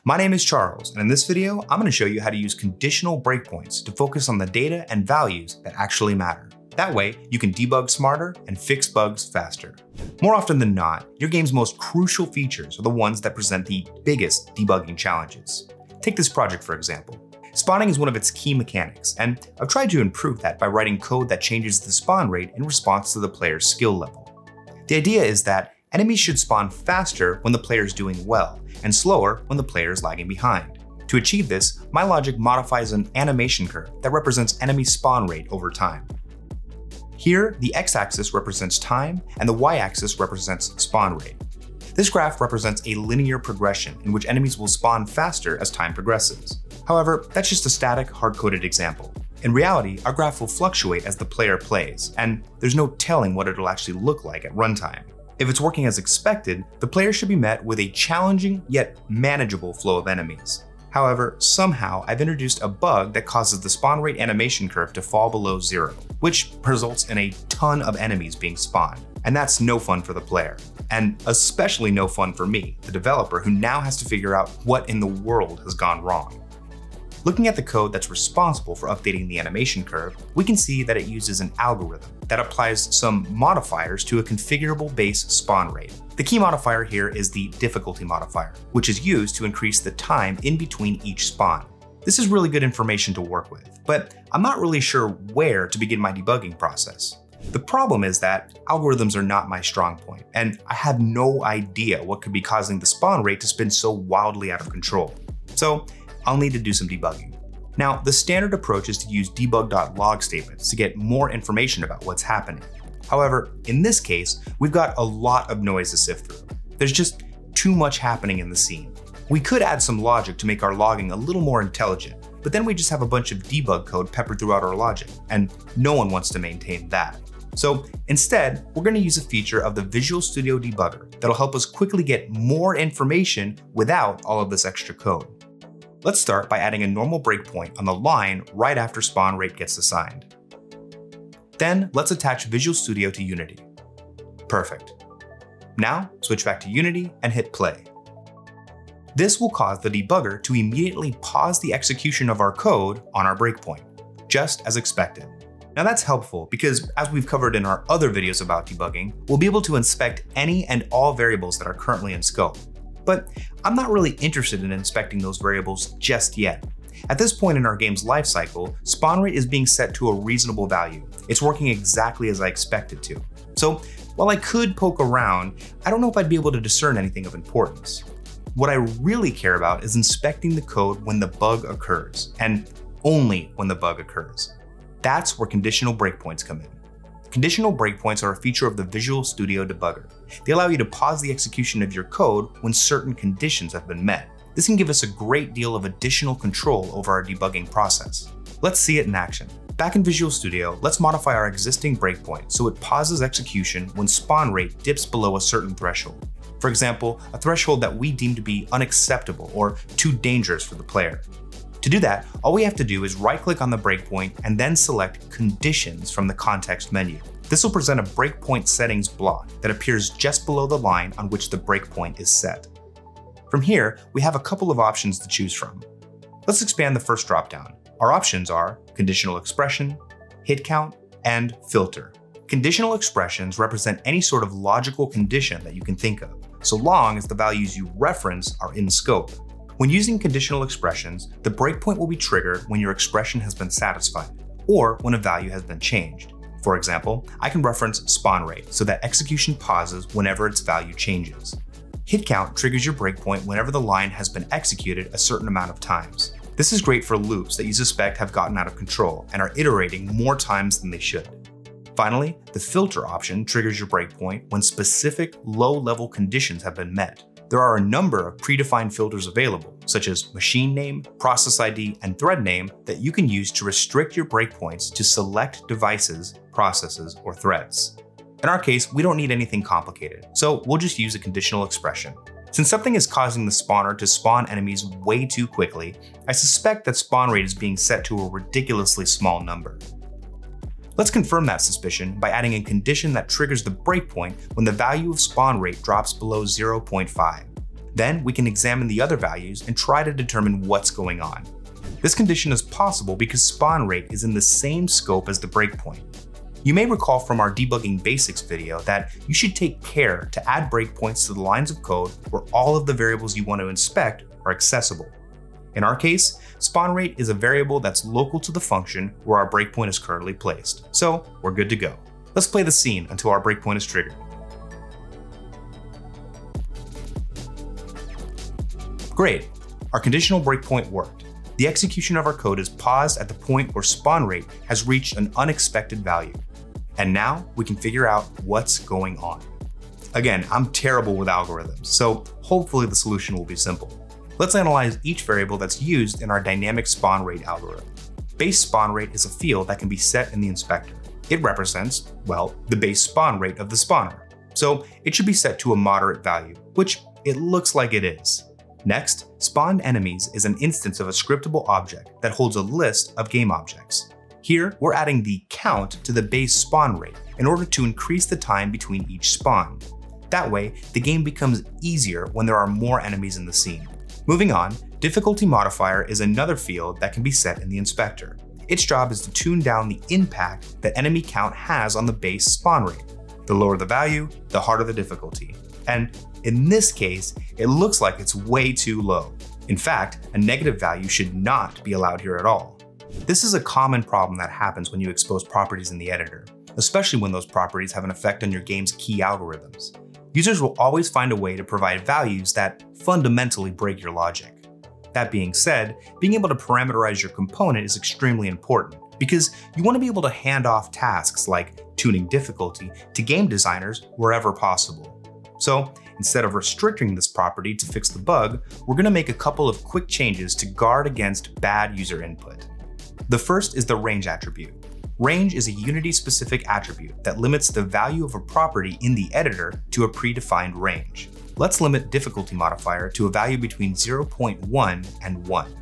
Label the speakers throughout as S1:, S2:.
S1: My name is Charles, and in this video, I'm going to show you how to use conditional breakpoints to focus on the data and values that actually matter. That way, you can debug smarter and fix bugs faster. More often than not, your game's most crucial features are the ones that present the biggest debugging challenges. Take this project for example. Spawning is one of its key mechanics, and I've tried to improve that by writing code that changes the spawn rate in response to the player's skill level. The idea is that enemies should spawn faster when the player is doing well, and slower when the player is lagging behind. To achieve this, my logic modifies an animation curve that represents enemy spawn rate over time. Here, the x-axis represents time, and the y-axis represents spawn rate. This graph represents a linear progression in which enemies will spawn faster as time progresses. However, that's just a static, hard-coded example. In reality, our graph will fluctuate as the player plays, and there's no telling what it'll actually look like at runtime. If it's working as expected, the player should be met with a challenging yet manageable flow of enemies. However, somehow I've introduced a bug that causes the spawn rate animation curve to fall below 0, which results in a ton of enemies being spawned. And that's no fun for the player. And especially no fun for me, the developer, who now has to figure out what in the world has gone wrong. Looking at the code that's responsible for updating the animation curve, we can see that it uses an algorithm that applies some modifiers to a configurable base spawn rate. The key modifier here is the difficulty modifier, which is used to increase the time in between each spawn. This is really good information to work with, but I'm not really sure where to begin my debugging process. The problem is that algorithms are not my strong point, and I have no idea what could be causing the spawn rate to spin so wildly out of control. So I'll need to do some debugging. Now, the standard approach is to use Debug.Log statements to get more information about what's happening. However, in this case, we've got a lot of noise to sift through. There's just too much happening in the scene. We could add some logic to make our logging a little more intelligent, but then we just have a bunch of debug code peppered throughout our logic, and no one wants to maintain that. So instead, we're going to use a feature of the Visual Studio Debugger that'll help us quickly get more information without all of this extra code. Let's start by adding a normal breakpoint on the line right after spawn rate gets assigned. Then let's attach Visual Studio to Unity. Perfect. Now switch back to Unity and hit play. This will cause the debugger to immediately pause the execution of our code on our breakpoint, just as expected. Now that's helpful because, as we've covered in our other videos about debugging, we'll be able to inspect any and all variables that are currently in scope. But I'm not really interested in inspecting those variables just yet. At this point in our game's lifecycle, spawn rate is being set to a reasonable value. It's working exactly as I expected to. So while I could poke around, I don't know if I'd be able to discern anything of importance. What I really care about is inspecting the code when the bug occurs, and only when the bug occurs. That's where conditional breakpoints come in. Conditional breakpoints are a feature of the Visual Studio Debugger. They allow you to pause the execution of your code when certain conditions have been met. This can give us a great deal of additional control over our debugging process. Let's see it in action. Back in Visual Studio, let's modify our existing breakpoint so it pauses execution when spawn rate dips below a certain threshold. For example, a threshold that we deem to be unacceptable or too dangerous for the player. To do that, all we have to do is right-click on the breakpoint and then select Conditions from the context menu. This will present a breakpoint settings block that appears just below the line on which the breakpoint is set. From here, we have a couple of options to choose from. Let's expand the first dropdown. Our options are Conditional Expression, Hit Count, and Filter. Conditional expressions represent any sort of logical condition that you can think of, so long as the values you reference are in scope. When using conditional expressions, the breakpoint will be triggered when your expression has been satisfied, or when a value has been changed. For example, I can reference spawn rate so that execution pauses whenever its value changes. Hit count triggers your breakpoint whenever the line has been executed a certain amount of times. This is great for loops that you suspect have gotten out of control and are iterating more times than they should. Finally, the filter option triggers your breakpoint when specific low-level conditions have been met. There are a number of predefined filters available, such as machine name, process ID, and thread name that you can use to restrict your breakpoints to select devices, processes, or threads. In our case, we don't need anything complicated, so we'll just use a conditional expression. Since something is causing the spawner to spawn enemies way too quickly, I suspect that spawn rate is being set to a ridiculously small number. Let's confirm that suspicion by adding a condition that triggers the breakpoint when the value of spawn rate drops below 0.5. Then we can examine the other values and try to determine what's going on. This condition is possible because spawn rate is in the same scope as the breakpoint. You may recall from our Debugging Basics video that you should take care to add breakpoints to the lines of code where all of the variables you want to inspect are accessible. In our case, spawn rate is a variable that's local to the function where our breakpoint is currently placed, so we're good to go. Let's play the scene until our breakpoint is triggered. Great, our conditional breakpoint worked. The execution of our code is paused at the point where spawn rate has reached an unexpected value. And now we can figure out what's going on. Again, I'm terrible with algorithms, so hopefully the solution will be simple. Let's analyze each variable that's used in our dynamic spawn rate algorithm. Base spawn rate is a field that can be set in the inspector. It represents, well, the base spawn rate of the spawner. So it should be set to a moderate value, which it looks like it is. Next, spawned enemies is an instance of a scriptable object that holds a list of game objects. Here, we're adding the count to the base spawn rate in order to increase the time between each spawn. That way, the game becomes easier when there are more enemies in the scene. Moving on, difficulty modifier is another field that can be set in the inspector. Its job is to tune down the impact that enemy count has on the base spawn rate. The lower the value, the harder the difficulty. And in this case, it looks like it's way too low. In fact, a negative value should not be allowed here at all. This is a common problem that happens when you expose properties in the editor, especially when those properties have an effect on your game's key algorithms. Users will always find a way to provide values that fundamentally break your logic. That being said, being able to parameterize your component is extremely important because you want to be able to hand off tasks like tuning difficulty to game designers wherever possible. So instead of restricting this property to fix the bug, we're going to make a couple of quick changes to guard against bad user input. The first is the range attribute. Range is a Unity-specific attribute that limits the value of a property in the editor to a predefined range. Let's limit difficulty modifier to a value between 0.1 and 1.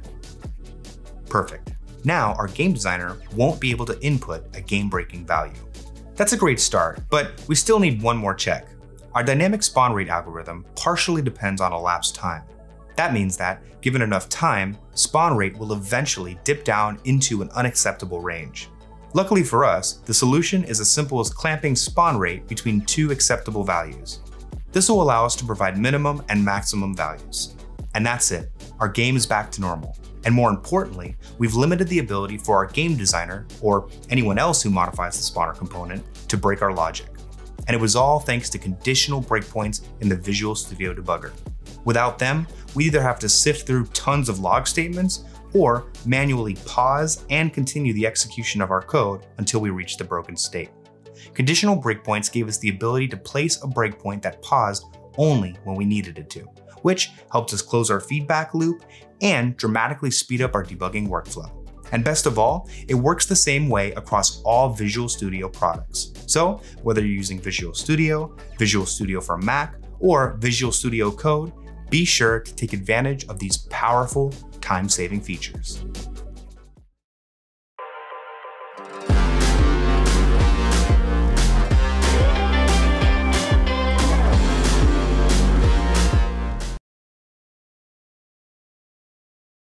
S1: Perfect. Now our game designer won't be able to input a game-breaking value. That's a great start, but we still need one more check. Our dynamic spawn rate algorithm partially depends on elapsed time. That means that, given enough time, spawn rate will eventually dip down into an unacceptable range. Luckily for us, the solution is as simple as clamping spawn rate between two acceptable values. This will allow us to provide minimum and maximum values. And that's it, our game is back to normal. And more importantly, we've limited the ability for our game designer, or anyone else who modifies the spawner component, to break our logic. And it was all thanks to conditional breakpoints in the Visual Studio Debugger. Without them, we either have to sift through tons of log statements or manually pause and continue the execution of our code until we reach the broken state. Conditional breakpoints gave us the ability to place a breakpoint that paused only when we needed it to, which helped us close our feedback loop and dramatically speed up our debugging workflow. And best of all, it works the same way across all Visual Studio products. So whether you're using Visual Studio for Mac, or Visual Studio Code, be sure to take advantage of these powerful time-saving features.